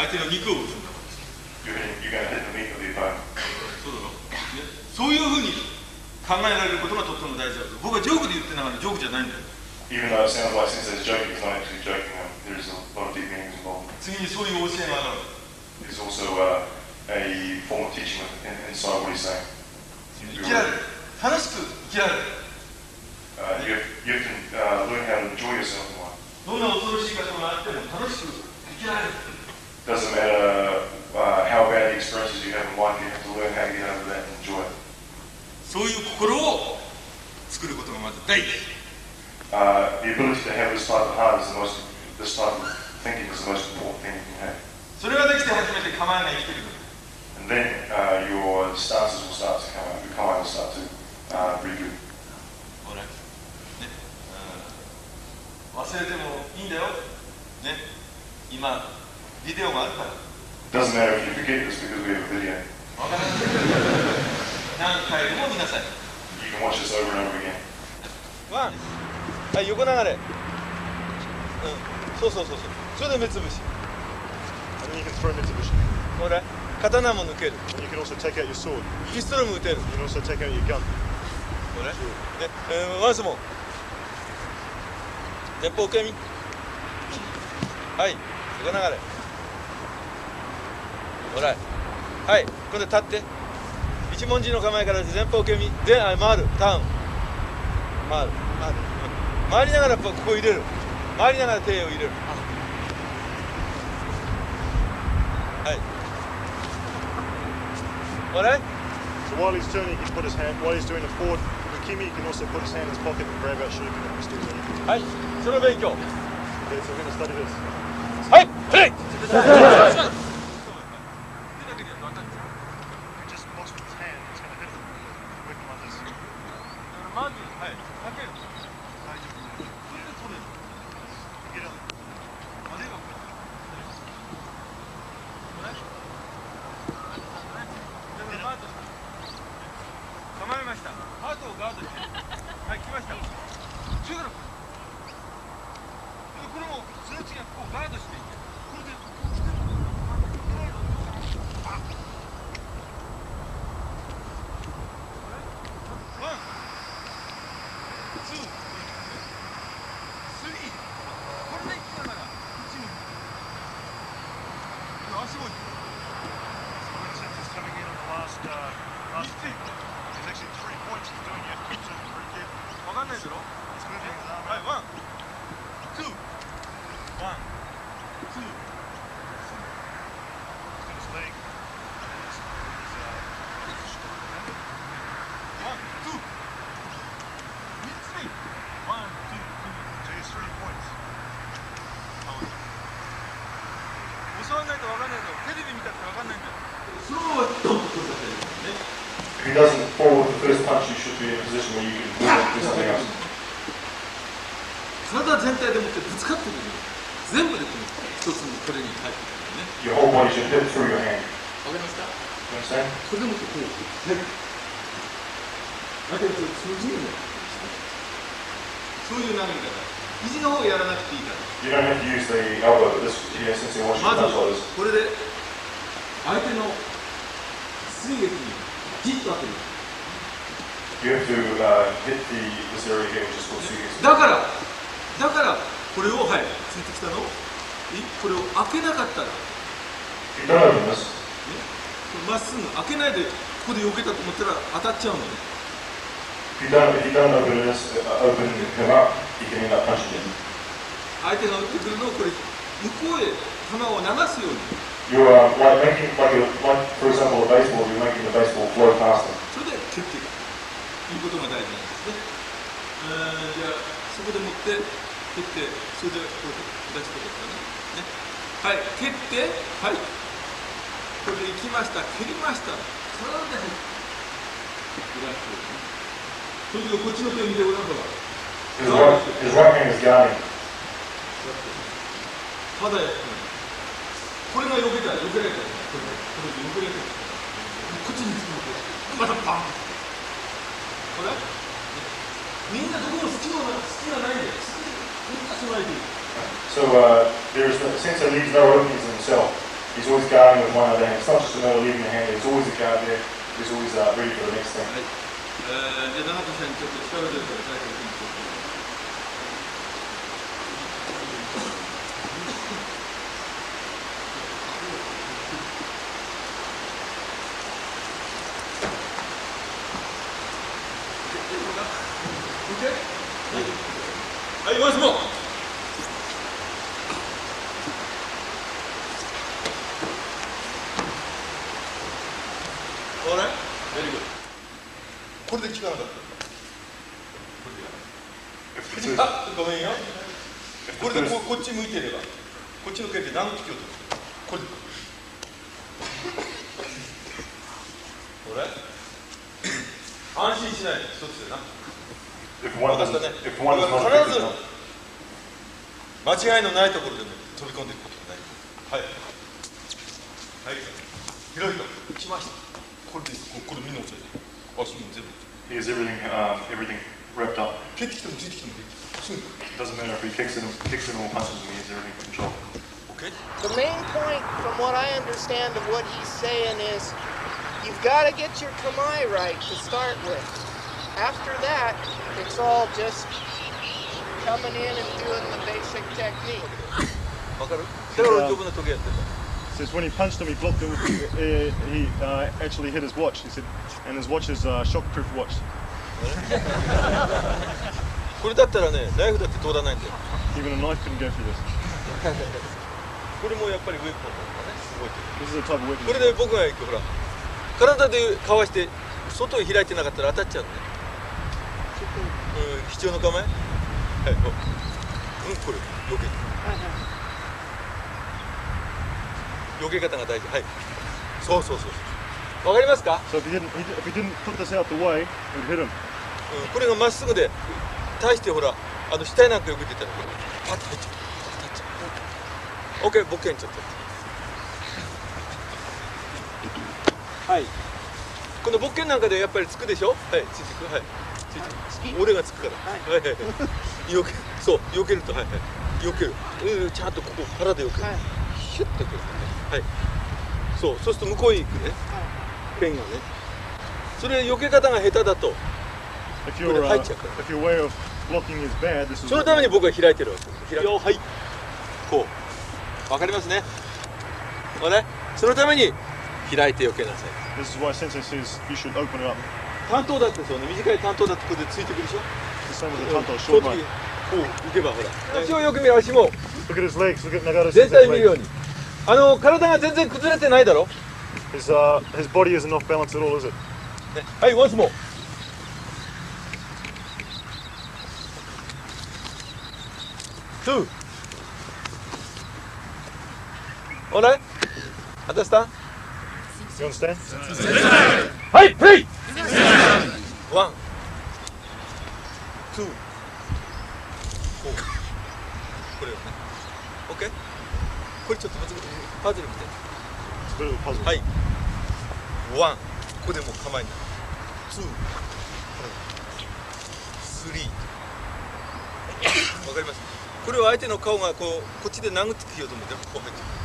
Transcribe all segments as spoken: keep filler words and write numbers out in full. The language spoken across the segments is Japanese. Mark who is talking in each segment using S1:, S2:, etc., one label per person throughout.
S1: 手の肉を打つんだ。
S2: You're hitting, you're going to hit the meat of the opponent.
S1: そうだろ、ね、そういうふうに考えられることがとっても大事だと。僕はジョークで言ってながらジョークじゃないんだよ。
S2: Even though it sounds like Sensei's joking, he's not actually joking. Um, there's a lot of deep meanings involved.
S1: 次にそういう教えがある。
S2: There's also uh, a form of teaching in, inside what he's saying.
S1: 生きられる。楽しく生きられる。
S2: Uh, you, have, you have to uh, learn how to enjoy yourself in life.
S1: どんな恐ろしいことがあっても楽しく生きられる。
S2: Doesn't matter uh, how bad the experiences you have in life, you have to learn how to get over that and enjoy it.
S1: そういう心を作ることがまず大事。
S2: Uh, the ability to have this type of heart is the most, this type of thinking is the most important thing you can have.
S1: それができて初めて構えが生きてくる。
S2: And then uh, your stances will start to come out, your comment will start to uh, be good.
S1: ほら、ね、忘れてもいいんだよ。ね、今ビデオがあるから。
S2: Doesn't matter if you forget this because we have a video.
S1: わからない。何回でも見なさい。
S2: You can watch this over and over again.
S1: ワン。はい、横流れ。うん、そうそうそうそう。それで目つぶし。
S3: And then you can throw Mitsubishi.
S1: ほら、刀も抜ける。
S3: And you can also take out your sword.
S1: ピストルも撃てる。
S3: You can also take out your gun.
S1: ほら、ね、えー、ワンスも。前方受け身。はい、横流れ。ほら、はい、今度立って。一文字の構えから前方受け身。で、あ、回る、ターン。回る、回る。回りながらここ入れる。回りながら手を入れる。はい。Alright?
S3: So while he's turning, he can put his hand, while he's doing a forward ukimi, he can also put his hand in his pocket and grab out shuriken and pistols.
S1: はい、その勉強。
S3: Okay, so we're going to study this.
S1: はい、プレイ。
S3: He just locks with his hand, he's going to hit the weapon like this.
S1: まず、はい、かける。
S3: Get up.
S1: 構えました。ハートをガードして。はい、来ました。それからこれもその次はこうガードしていって、これでこう来てる。ワン、ツー、スリー。これで行きながらこっちに。足も。
S3: So Vincent is coming in on the last, uh, last kick. There's actually three points he's doing it. So pretty careful.
S1: わかんないだろ。
S3: He's moving his arm
S1: はい、
S3: out.
S1: ワン、ツー、ワン、ツー。
S3: He's got his leg. His, his, uh,
S1: ワン、ツー。三つ目。ワン、ツー、ツー。
S3: so he's three points.
S1: 教わらないとわかんないけど、テレビ見たってわかんないんだよ。そのままドンと取るだけでね。
S2: If he doesn't fall with the first punch, you should be in a position where you can do something else.
S1: 体全体でもってぶつかってるの。全部でこの一つのこれに入ってるね。
S2: Your whole body should hit through your hand.
S1: わかりますか？
S2: You understand?
S1: これでもってこう。はい。だけど通じるの。そういう投げ方。肘の方やらなくていいから。
S2: You don't have to use the elbow, but this here, since he wants you
S1: ま
S2: to
S1: ず
S2: touch like this.
S1: これで相手の水撃にじっと当てる。
S2: You have to uh, hit the this area here, which is called suites.
S1: だからだからこれをはいついてきたのをいこれを開けなかったら。
S2: If you don't open this,
S1: まっすぐ開けないでここで避けたと思ったら当たっちゃうのね。
S2: if you don't, if you don't open this, uh, open him up, you can end up punching him.
S1: 相手が打ってくるのをこれ向こうへ球を流すように。
S2: You're uh, like making, like, a, like for example, a baseball. You're making the baseball flow faster.
S1: それで蹴っていくということが大事なんですね。えー、じゃあそこで持って蹴ってそれでこう出すことですかね。ね、はい、蹴ってはいこれで行きました蹴りましたそれでブラックですね。それでこっちの手を見てごらんほら。
S2: His right, his right hand is guarding.
S1: まだやってない。これが避けたら避けられたらこれこれで避けられたらこっちにつくのまたパン。これみんなどこも好きな好きがないんだよ。みんな備えてる。
S2: So uh, there's the, since he leaves no openings in himself, he's always guarding with one other hand. It's not just a matter of leaving the hand, there's always a guard there, he's always uh, ready for the next thing.
S1: はい。えー、じゃあ長門さんにちょっと力を入れてください。はい、もう一度。あれ？ベリーグッド。これで聞かなかった。これで。あ、ごめんよ。これでここっち向いてれば、こっちのけて何聞きようと。これで。これ？安心しないで一つでな。
S2: If one doesn't, if one is not
S1: 必
S2: effective
S1: ず
S2: enough,
S1: 間違いのないところでも飛び込んでいくことがない。はい。はい。広いと。来ました。これでここれみんな押さえて。足も全部。
S2: he has everything, uh, everything wrapped up.
S1: 蹴ってきてもついてきてもすぐ。
S2: It doesn't matter if he kicks it, kicks it or punches him, he has everything in control.
S1: Okay?
S4: The main point, from what I understand of what he's saying, is you've got to get your kamae right to start with. After that, it's all just coming in and doing the basic technique.
S1: わかる？それは俺自分の時計やってた。
S5: Says when he punched him, he blocked it with, uh, he uh, actually hit his watch. He said, and his watch is a uh, shockproof watch.
S1: これだったらね、ナイフだって通らないんだよ。
S5: Even a knife couldn't go through this.
S1: これもやっぱりウェポンだからね、すごい。
S5: This is a type of
S1: こ
S5: weapon.
S1: れで僕が行くほら、体でかわして外へ開いてなかったら当たっちゃうね。うん、必要の構え。はい、おうん、これ、避け。避け方が大事。はい。そうそうそう。わかりますか？
S5: So if he didn't, he, if he didn't put this out the way, it would hit him.
S1: うん、これがまっすぐで、対してほら、あの下へなんか避けてたら、パッと入っちゃう。パッと入っちゃう。オッケー、僕けんちゃった。はい。このボッケンなんかでやっぱりつくでしょ？はい、ついてく。はい。ついてく。俺がつくから。はいはいはい。避け、そう、避けると、はいはい。避ける。うん、ちゃんとここ腹で避ける。シュッと避ける。はい。そう、そうすると向こうに行くね。ペンがね。それ避け方が下手だと。
S5: If your uh, if your way of blocking is bad, this is.
S1: そのために僕は開いてるわけ。開く。はい。こう。わかりますね。これ、そのために開いて避けなさい。
S5: This is why Sensei says you should open it up.
S1: 担当だってそうね、短い担当だってここでついてくるでしょ。
S5: The same with the tanto
S1: そう
S5: short
S1: いう時
S5: knife.
S1: こう行けばほら。足をよく見る足も
S5: Look at his legs. Look at Nagata
S1: 全
S5: Sensei's
S1: 体見るよう
S5: legs.
S1: に。あの体が全然崩れてないだろ。
S5: His uh, his body isn't off balance at all, is it?
S1: ね、はい、once more。two。Alright? Understand?
S5: You understand?
S1: はい、プレイ。one。two。こう。これをね。OK？ これちょっと難しい。パズルみたいな。
S5: It's a bit of a puzzle.
S1: はい。ワン。ここでもう構えない。ツー。スリー。わかります。これは相手の顔がこうこっちで殴ってきようと思ってこう入っちゃう。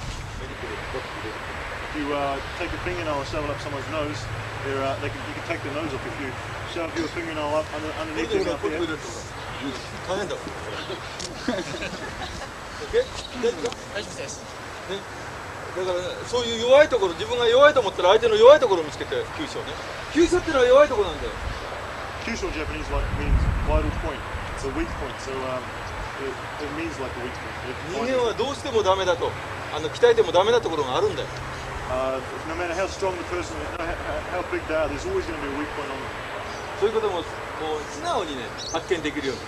S5: If you uh, take a fingernail and shove it up someone's nose, they're, uh, they can, you can take their nose off. If you shove your fingernail up under,
S1: これ
S5: underneath
S1: で
S5: their
S1: ほら
S5: mouth
S1: これ
S5: here,
S1: 入れると大変だわ。OK？ 大丈夫か？
S4: 大丈夫です。
S1: ね。だからそういう弱いところ自分が弱いと思ったら相手の弱いところを見つけて急所ね。急所ってのは弱いところなんだよ。
S5: Kyusho in Japanese like means vital point. It's a weak point, so um, it, it means like a weak point.
S1: 人間はどうしてもダメだとあの鍛えてもダメなところがあるんだよ。
S5: Uh, no matter how strong the person, no matter how, how big they are, there's always going to be a weak point on them.
S1: そういうことももう素直にね発見できるようにね。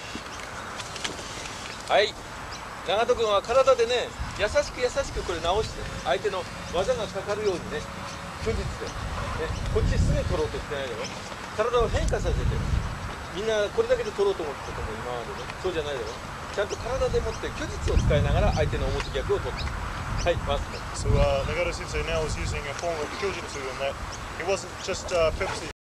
S1: はい。長門君は体でね優しく優しくこれ直して相手の技がかかるようにね虚実で、ね、こっちすぐ取ろうとしてないだろ。体を変化させてみんなこれだけで取ろうと思ってたと思う今までね。そうじゃないだろ。ちゃんと体でもって虚実を使いながら相手の表逆を取って。はい、回すの。
S5: So uh, Nagata Sensei now is using a form of kyojutsu in that he wasn't just uh, purposely